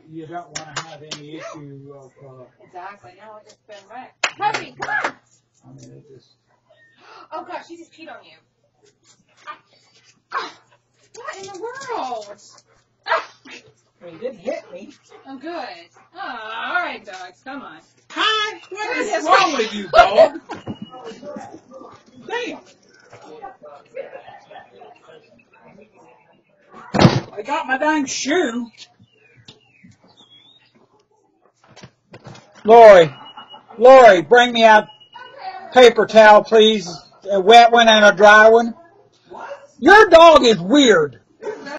you don't want to have any issue of. Exactly. No, it's just been wrecked. Toby, come on. I mean, it just. Oh gosh, he just peed on you. What in the world? Well, he didn't hit me. Oh, good. Oh, all right, dogs, come on. Hi, what is wrong with you, dog? Damn. I got my dang shoe. Lori, bring me a paper towel, please. A wet one and a dry one. Your dog is weird.